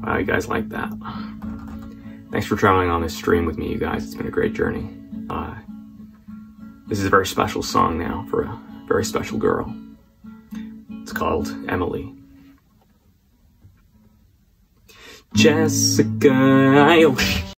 Wow, you guys like that. Thanks for traveling on this stream with me, you guys. It's been a great journey. This is a very special song now for a very special girl. It's called Emily. Jessica,